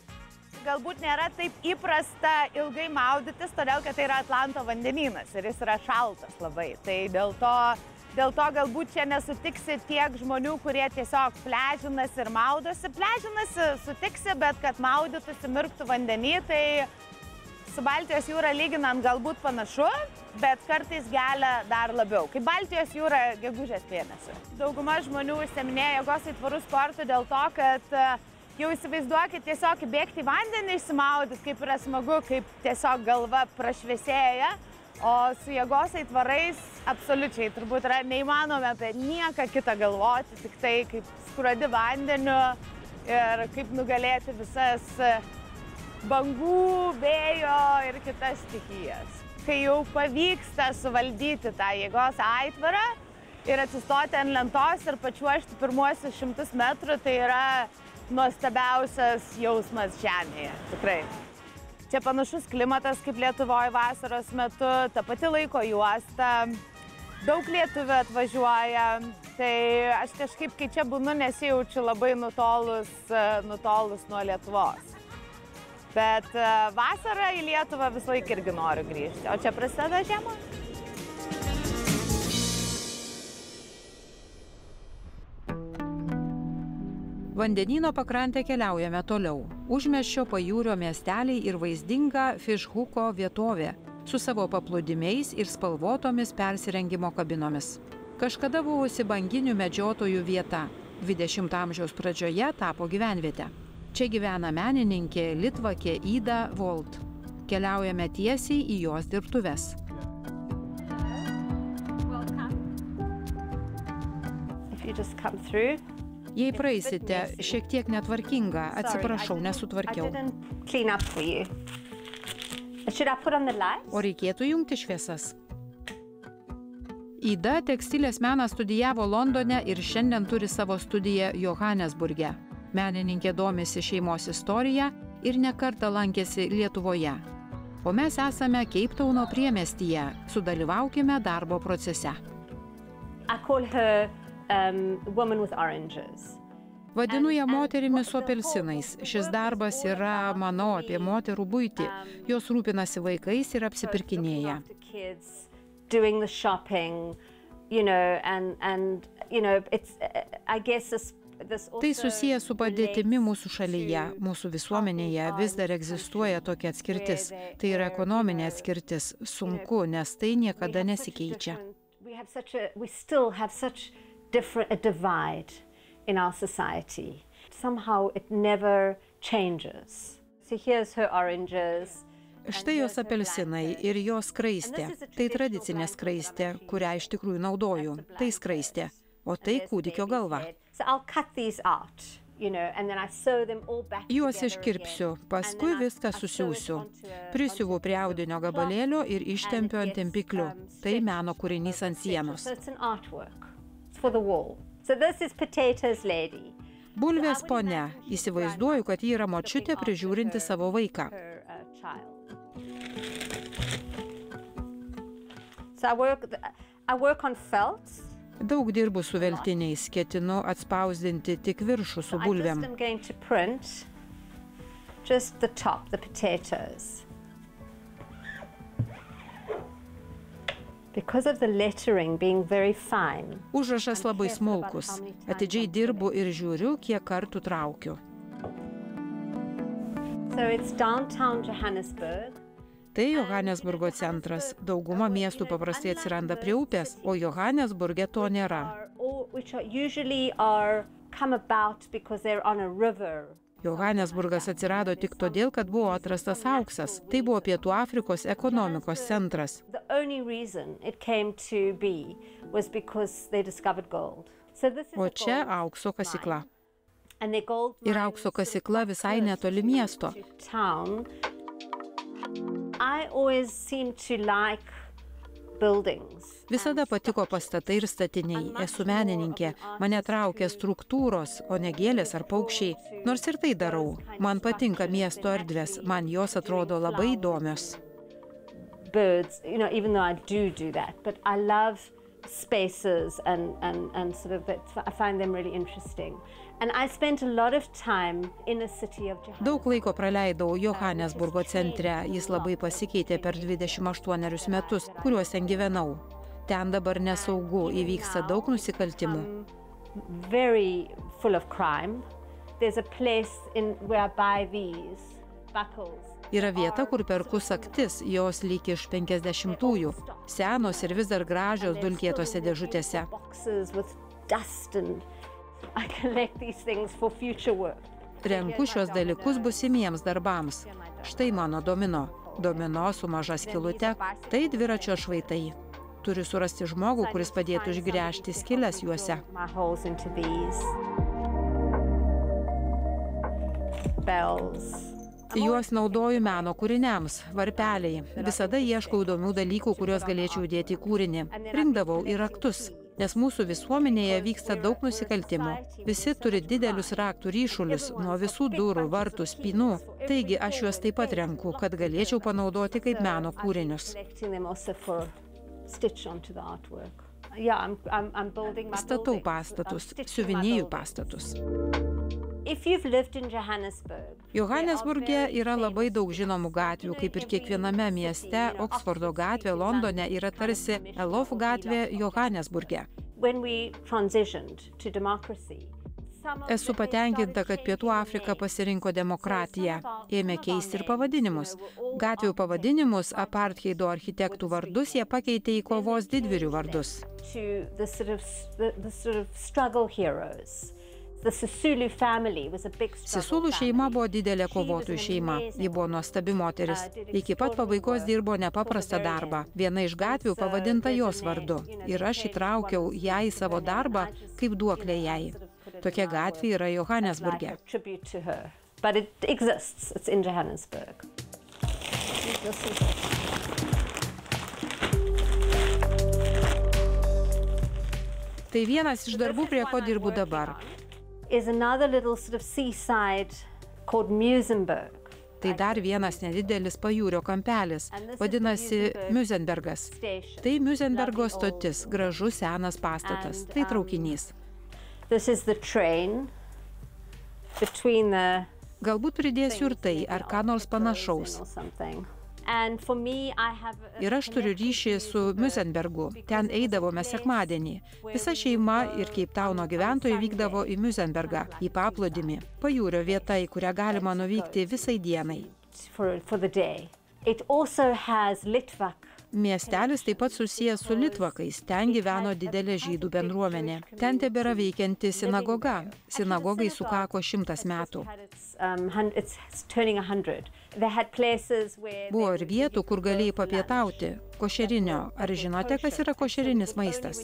Galbūt nėra taip įprasta ilgai maudytis, todėl kad tai yra Atlanto vandenynas ir jis yra šaltas labai. Tai dėl to, dėl to galbūt čia nesutiksi tiek žmonių, kurie tiesiog pležinasi ir maudosi. Pležinasi sutiksi, bet kad maudytųsi, mirktų vandenį, tai su Baltijos jūra lyginant galbūt panašu, bet kartais gelia dar labiau. Kaip Baltijos jūra gegužės mėnesį. Dauguma žmonių užsiiminėja jėgos aitvarų sportų dėl to, kad jau įsivaizduokit, tiesiog įbėgti į vandenį, išsimaudyti, kaip yra smagu, kaip tiesiog galva prašviesėja, o su jėgos aitvarais absoliučiai turbūt yra neįmanoma apie nieką kitą galvoti, tik tai kaip skrudi vandeniu ir kaip nugalėti visas bangų, vėjo ir kitas stichijas. Kai jau pavyksta suvaldyti tą jėgos aitvarą ir atsistoti ant lentos ir pačiuožti pirmuosius šimtus metrų, tai yra nuostabiausias jausmas žemėje, tikrai. Čia panašus klimatas kaip Lietuvoje vasaros metu, ta pati laiko juosta, daug lietuvių atvažiuoja, tai aš kažkaip, kai čia būnu, nesijaučiu labai nutolus, nutolus nuo Lietuvos. Bet vasarą į Lietuvą visą laiką irgi noriu grįžti, o čia prasideda žiema. Vandenyno pakrantę keliaujame toliau. Užmiesčio pajūrio miesteliai ir vaizdinga Fišhuko vietovė su savo paplūdimiais ir spalvotomis persirengimo kabinomis. Kažkada buvusi banginių medžiotojų vieta. dvidešimto amžiaus pradžioje tapo gyvenviete. Čia gyvena menininkė litvakė Ida Volt. Keliaujame tiesiai į jos dirbtuves. Jei praeisite, šiek tiek netvarkinga, atsiprašau, nesutvarkiau. O reikėtų jungti šviesas? Ida tekstilės meną studijavo Londone ir šiandien turi savo studiją Johannesburge. Menininkė domisi šeimos istorija ir ne kartą lankėsi Lietuvoje. O mes esame Keiptauno priemiestyje, sudalyvaukime darbo procese. Vadinu ją moterimi su apelsinais. Šis darbas yra, manau, apie moterų buitį. Jos rūpinasi vaikais ir apsipirkinėja. Tai susiję su padėtimi mūsų šalyje, mūsų visuomenėje vis dar egzistuoja tokia atskirtis. Tai yra ekonominė atskirtis. Sunku, nes tai niekada nesikeičia. Different, a divide in our society. Somehow it never changes. So here's her oranges. Štai jos apelsinai ir jos skraistė. Tai tradicinė skraistė, kurią iš tikrųjų naudoju. Tai skraistė, o tai kūdikio galva. So I'll cut these out, you know, and then I sew them all back together. Juos iškirpsiu, paskui viską susiūsiu. Prisiuvu prie audinio gabalėlio ir ištempiu ant tempiklių. Tai meno kūrinys ant sienos. So it's an artwork. For the wall. So this is potatoes lady. Bulvės ponia. Įsivaizduoju, kad ji yra močiutė prižiūrinti savo vaiką. So I work, I work on felt. Daug dirbu su veltiniais, ketinu atspausdinti tik viršų su bulvėm. I'm going to print just the top, the potatoes. Because of the lettering being very fine. Užrašas labai smulkus. Atidžiai dirbu ir žiūriu, kiek kartų traukiu. So it's downtown Johannesburg. Tai Johannesburgo centras. Dauguma miestų paprastai atsiranda prie upės, o Johannesburge to nėra. Which usually are come about because they're on a river. Johannesburgas atsirado tik todėl, kad buvo atrastas auksas. Tai buvo Pietų Afrikos ekonomikos centras. O čia aukso kasykla. Ir aukso kasykla visai netoli miesto. Visada patiko pastatai ir statiniai. Esu menininkė. Mane traukia struktūros, o ne gėlės ar paukščiai. Nors ir tai darau. Man patinka miesto erdvės. Man jos atrodo labai įdomios. Birds, you know, even though I do do that, but I love spaces and, and, and sort of, I find them really interesting. And I spent a lot of time in the city of Johannesburg. Daug laiko praleidau Johannesburgo centre. Jis labai pasikeitė per dvidešimt aštuonerius metus, kuriuos ten gyvenau. Ten dabar nesaugu, įvyksta daug nusikaltimų. Very full of crime. There's a place in where I buy these buckles. Yra vieta, kur perku saktis, jos lyg iš penkiasdešimtųjų. Senos ir vis dar gražios dulkėtose dėžutėse. Renku šios dalykus būsimiems darbams. Štai mano domino. Domino su maža skylute. Tai dviračio švaitai. Turiu surasti žmogų, kuris padėtų išgręžti skylės juose. Juos naudoju meno kūriniams, varpeliai. Visada ieškau įdomių dalykų, kuriuos galėčiau dėti į kūrinį. Rinkdavau ir raktus, nes mūsų visuomenėje vyksta daug nusikaltimų. Visi turi didelius raktų ryšulius, nuo visų durų, vartų, spynų. Taigi aš juos taip pat renku, kad galėčiau panaudoti kaip meno kūrinius. Statau pastatus, siuvinėju pastatus. Johannesburge yra labai daug žinomų gatvių, kaip ir kiekviename mieste. Oksfordo gatvė Londone yra tarsi Elof gatvė Johannesburge. Esu patenkinta, kad Pietų Afrika pasirinko demokratiją. Ėmė keisti ir pavadinimus. Gatvių pavadinimus, apartheido architektų vardus, jie pakeitė į kovos didvyrių vardus. Sisulų šeima buvo didelė kovotojų šeima. Ji buvo nuostabi moteris. Iki pat pabaigos dirbo nepaprastą darbą. Viena iš gatvių pavadinta jos vardu. Ir aš įtraukiau ją į savo darbą kaip duoklę jai. Tokia gatvė yra Johannesburge. Tai vienas iš darbų, prie ko dirbu dabar. Tai dar vienas nedidelis pajūrio kampelis, vadinasi Muizenbergas. Tai Muizenbergo stotis, gražus senas pastatas, tai traukinys. Galbūt pridėsiu ir tai, ar ką nors panašaus. Ir aš turiu ryšį su Muizenbergu. Ten eidavome sekmadienį. Visa šeima ir Keiptauno gyventojai vykdavo į Muizenbergą, į paplūdimį. Pajūrio vieta, į kurią galima nuvykti visai dienai. Miestelis taip pat susijęs su litvakais. Ten gyveno didelė žydų bendruomenė. Ten tebėra veikianti sinagoga. Sinagogai sukako šimtas metų. Buvo ir vietų, kur galėjai papietauti. Košerinio. Ar žinote, kas yra košerinis maistas?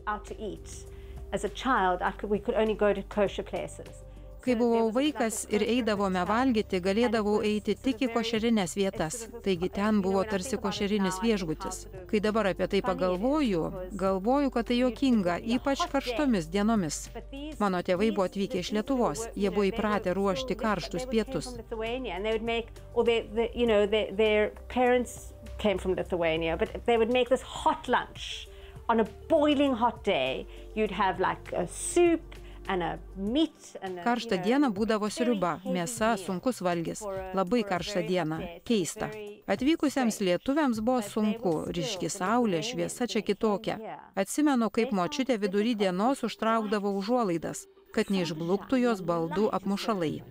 Kai buvau vaikas ir eidavome valgyti, galėdavau eiti tik į košerinės vietas. Taigi ten buvo tarsi košerinis viešbutis. Kai dabar apie tai pagalvoju, galvoju, kad tai juokinga, ypač karštomis dienomis. Mano tėvai buvo atvykę iš Lietuvos. Jie buvo įpratę ruošti karštus pietus. Karštą dieną būdavo sriuba, mėsa, sunkus valgis. Labai karštą dieną. Keista. Atvykusiems lietuviams buvo sunku. Ryški saulė, šviesa čia kitokia. Atsimenu, kaip močiutė vidury dienos užtraukdavo užuolaidas, kad neišbluktų jos baldų apmušalai.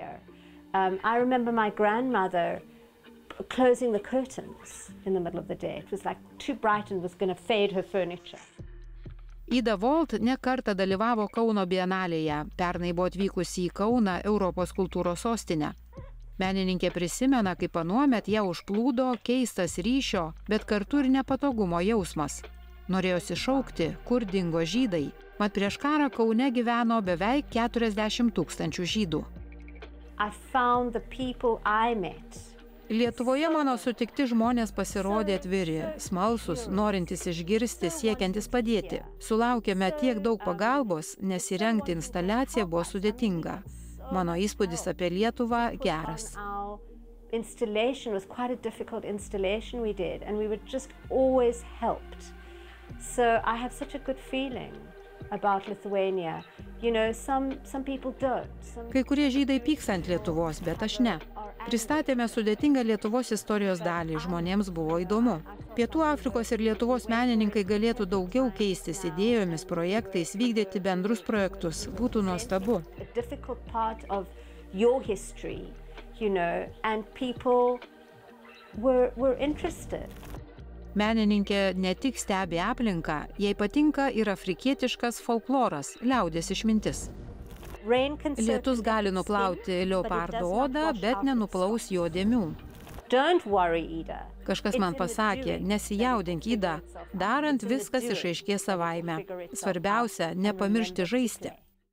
Closing the curtains in the middle of the day. It was like too bright and was going to fade her furniture. Ida Volt ne kartą dalyvavo Kauno bienalėje. Pernai buvo atvykusi į Kauną, Europos kultūros sostinę. Menininkė prisimena, kaip anuomet ją užplūdo keistas ryšio, bet kartu ir nepatogumo jausmas. Norėjosi šaukti, kur dingo žydai. Mat prieš karą Kaune gyveno beveik keturiasdešimt tūkstančių žydų. I found the people I met. Lietuvoje mano sutikti žmonės pasirodė atviri, smalsus, norintys išgirsti, siekiantis padėti. Sulaukėme tiek daug pagalbos, nes įrengti instaliaciją buvo sudėtinga. Mano įspūdis apie Lietuvą geras. Installation was quite a difficult installation we did, and we were just always helped. So I have such a good feeling about Lithuania. You know, some some people don't. Some... Kai kurie žydai pyksta ant Lietuvos, bet aš ne. Pristatėme sudėtingą Lietuvos istorijos dalį, žmonėms buvo įdomu. Pietų Afrikos ir Lietuvos menininkai galėtų daugiau keistis idėjomis, projektais, vykdyti bendrus projektus. Būtų nuostabu. Menininkė ne tik stebi aplinką, jai patinka ir afrikietiškas folkloras, liaudies išmintis. Lietus gali nuplauti leopardo odą, bet nenuplaus jo dėmių. Kažkas man pasakė, nesijaudink, Ida, darant viskas išaiškės savaime. Svarbiausia, nepamiršti žaisti.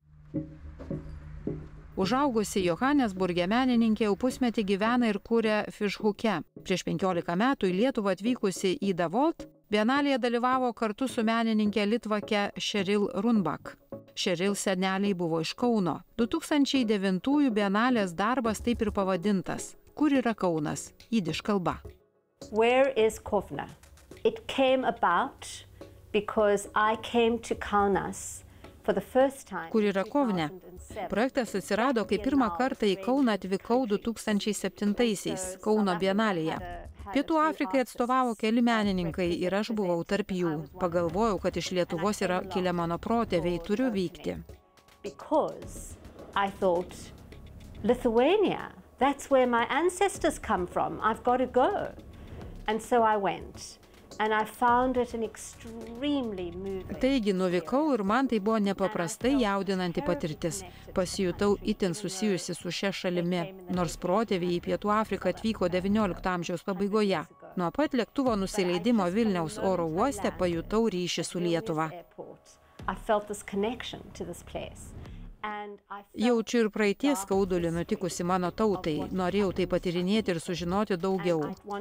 Užaugusi Johannesburge menininkė jau pusmetį gyvena ir kuria Fišhuke. Prieš penkiolika metų į Lietuvą atvykusi Ida Volt, bienalėje dalyvavo kartu su menininkė litvake Sheryl Runbak. Sheryl seneliai buvo iš Kauno. du tūkstančiai devintųjų bienalės darbas taip ir pavadintas. Kur yra Kaunas? Jidiš kalba. Where is Kovna? It came about because I came to Kaunas. Kur yra Kovne? Projektas atsirado, kai pirmą kartą į Kauną atvykau du tūkstančiai septintaisiais Kauno bienalėje. Pietų Afrikai atstovavo keli menininkai ir aš buvau tarp jų. Pagalvojau, kad iš Lietuvos yra kilę mano protėviai, turiu vykti. Because I thought, Lithuania, that's where my ancestors come from. I've got to go. And so I went. And I found it an extremely moving. Taigi nuvykau ir man tai buvo nepaprastai jaudinanti patirtis. Pasijutau itin susijusi su šia šalimi, nors protėviai į Pietų Afriką atvyko devyniolikto amžiaus pabaigoje. Nuo pat lėktuvo nusileidimo Vilniaus oro uoste pajutau ryšį su Lietuva. I felt this connection to this place. Jaučiu ir praeities skaudulį nutikusi mano tautai. Norėjau tai patyrinėti ir sužinoti daugiau.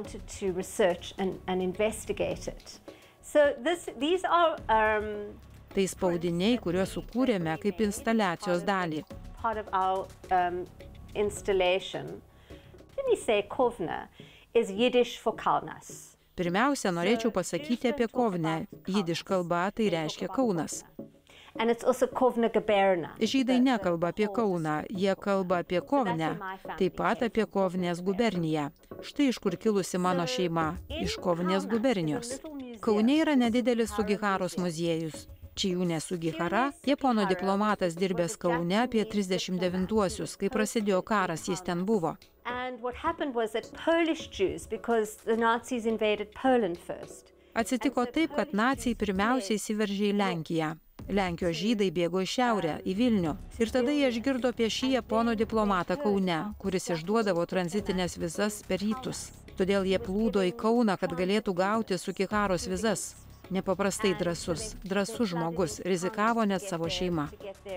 Tai spaudiniai, kuriuos sukūrėme kaip instaliacijos dalį. Pirmiausia, norėčiau pasakyti apie Kovnę. Jidiš kalba tai reiškia Kaunas. Žydai nekalba apie Kauną, jie kalba apie Kovnę, taip pat apie Kovnės guberniją. Štai iš kur kilusi mano šeima, iš Kovnės gubernijos. Kaune yra nedidelis Sugiharos muziejus. Čijūnė Sugihara, japonų diplomatas dirbęs Kaune apie trisdešimt devintuosius, kai prasidėjo karas, jis ten buvo. Atsitiko taip, kad naciai pirmiausiai įsiveržė į Lenkiją. Lenkijos žydai bėgo į šiaurę, į Vilnių. Ir tada jie išgirdo apie šį japonų diplomatą Kaune, kuris išduodavo tranzitinės vizas per rytus. Todėl jie plūdo į Kauną, kad galėtų gauti Sugiharos vizas. Nepaprastai drąsus, drąsus žmogus, rizikavo net savo šeimą.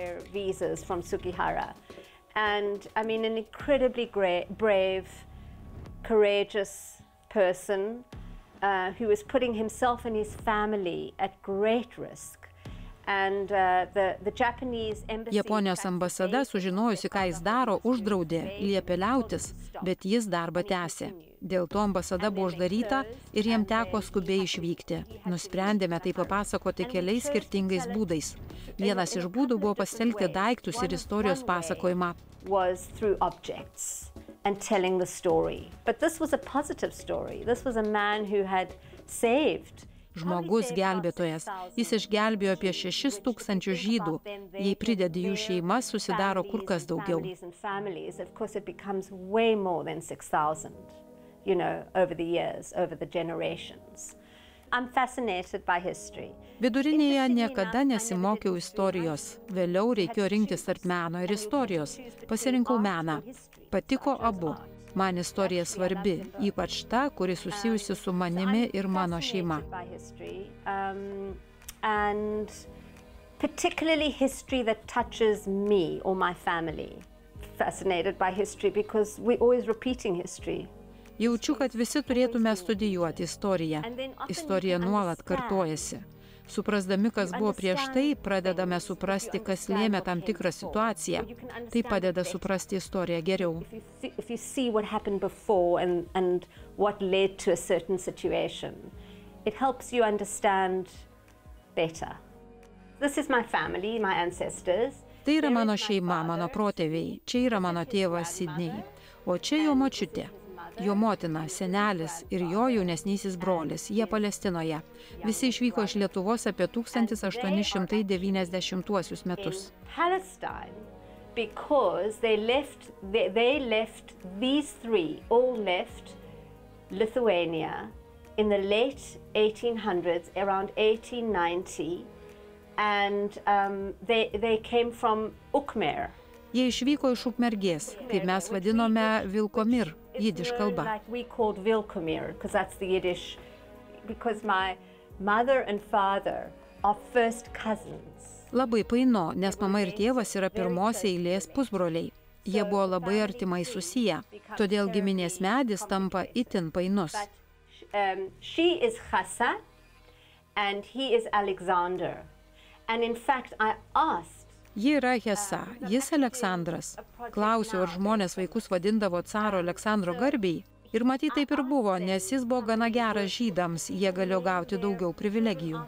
And I mean an incredibly brave, courageous person uh, who was putting himself and his family at great risk. And, uh, the, the Japanese embassy... Japonijos ambasada, sužinojusi, ką jis daro, uždraudė, liepė liautis, bet jis darbą tęsė. Dėl to ambasada buvo uždaryta ir jam teko skubiai išvykti. Nusprendėme tai papasakoti keliais skirtingais būdais. Vienas iš būdų buvo pasitelkti daiktus ir istorijos pasakojimą. Was through objects and telling the story. But this was a positive story. This was a man who had saved. Žmogus gelbėtojas. Jis išgelbėjo apie šešis tūkstančius žydų. Jei pridedi jų šeimas, susidaro kur kas daugiau. Vidurinėje niekada nesimokiau istorijos. Vėliau reikėjo rinktis tarp meno ir istorijos. Pasirinkau meną. Patiko abu. Man istorija svarbi, ypač ta, kuri susijusi su manimi ir mano šeima. Um, and particularly history that touches me or my family. Fascinated by history because we're always repeating history. Jaučiu, kad visi turėtume studijuoti istoriją. Istorija nuolat kartojasi. Suprasdami, kas buvo prieš tai, pradedame suprasti, kas lėmė tam tikrą situaciją. Tai padeda suprasti istoriją geriau. If you see what happened before and, and what led to a certain situation, it helps you understand better. This is my family, my ancestors. Tai yra mano šeima, mano protėviai. Čia yra mano tėvas Sidney. O čia jo močiutė. Jo motina, senelis ir jo jaunesnysis brolis, jie Palestinoje. Visi išvyko iš Lietuvos apie tūkstantis aštuoni šimtai devyniasdešimtuosius metus. Because they left, they, they left, these three all left Lithuania in the late eighteen hundreds, around eighteen ninety, and um, they, they came from Ukmer. Jie išvyko iš Ukmergės, kaip mes vadinome Vilkomir, jidiš kalba. Like we called Vilkomir, because that's the Yiddish, because my mother and father are first cousins. Labai painu, nes mama ir tėvas yra pirmos eilės pusbroliai. Jie buvo labai artimai susiję, todėl giminės medis tampa itin painus. Um, she is Chassa and he is Alexander. And in fact, I asked Ji yra Hesa, jis Aleksandras. Klausiau, ar žmonės vaikus vadindavo caro Aleksandro garbiai. Ir matyt taip ir buvo, nes jis buvo gana geras žydams, jie galėjo gauti daugiau privilegijų.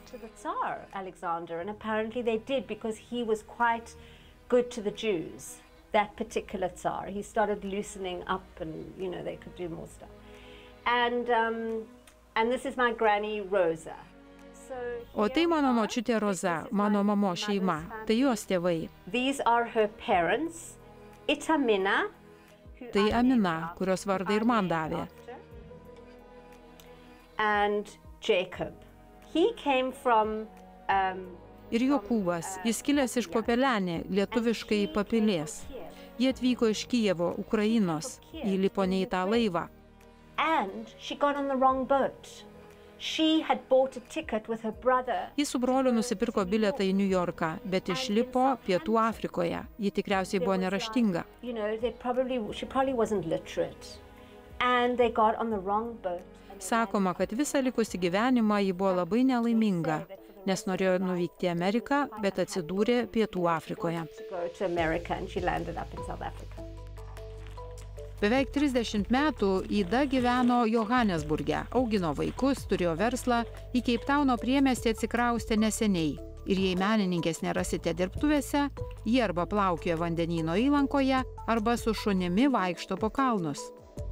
That particular Tsar, he started loosening up and, you know, they could do more stuff. And, um, and this is my granny Rosa. O tai mano močiutė Roza, mano mamo šeima, tai jos tėvai. These are her parents, Itamina. Tai Amina, kurios vardą ir man davė. And Jacob. He came from um, Ir Jokūbas, jis kilęs iš Popelenė, lietuviškai Papilės. Jie atvyko iš Kijevo, Ukrainos, įlipo ne į tą laivą. And she got on the wrong boat. She had bought a ticket with her brother. Jis su broliu nusipirko bilietą į New Yorką, bet išlipo Pietų Afrikoje. Ji tikriausiai buvo neraštinga. You know, they probably, she probably wasn't literate. And they got on the wrong boat. Sakoma, kad visą likusį gyvenimą ji buvo labai nelaiminga, nes norėjo nuvykti į Ameriką, bet atsidūrė Pietų Afrikoje. To go to America and she landed up in South Africa. Beveik trisdešimt metų Ida gyveno Johannesburge, augino vaikus, turėjo verslą, į Keiptauno priemiestį atsikraustė neseniai. Ir jei menininkės nerasite dirbtuvėse, jie arba plaukioja vandenyno įlankoje, arba su šunimi vaikšto po kalnus.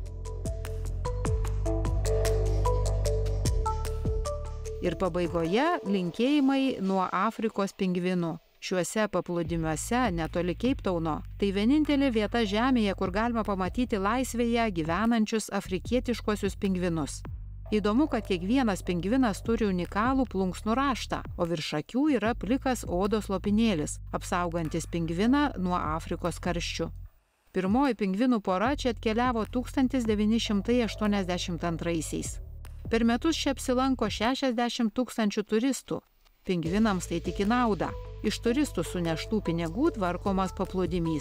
Ir pabaigoje linkėjimai nuo Afrikos pingvinų. Šiuose paplūdimiuose, netoli Keiptauno, tai vienintelė vieta žemėje, kur galima pamatyti laisvėje gyvenančius afrikietiškuosius pingvinus. Įdomu, kad kiekvienas pingvinas turi unikalų plunksnų raštą, o virš akių yra plikas odos lopinėlis, apsaugantis pingviną nuo Afrikos karščių. Pirmoji pingvinų pora čia atkeliavo tūkstantis devyni šimtai aštuoniasdešimt antraisiais. Per metus čia apsilanko šešiasdešimt tūkstančių turistų. Pingvinams tai tik į naudą. Iš turistų suneštų pinigų tvarkomas paplūdimys.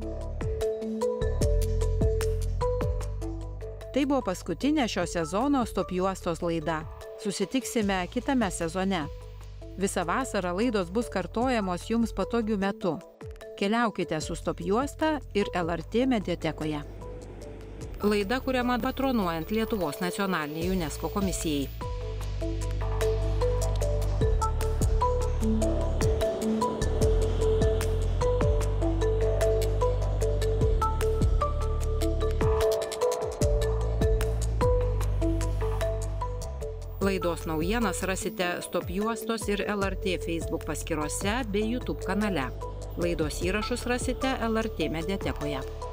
Tai buvo paskutinė šio sezono Stop juostos laida. Susitiksime kitame sezone. Visą vasarą laidos bus kartojamos jums patogiu metu. Keliaukite su Stop juosta ir L R T mediatekoje. Laida kuriama patronuojant Lietuvos nacionaliniai UNESCO komisijai. Laidos naujienas rasite Stop juostos ir L R T Facebook paskyrose bei YouTube kanale. Laidos įrašus rasite L R T mediatekoje.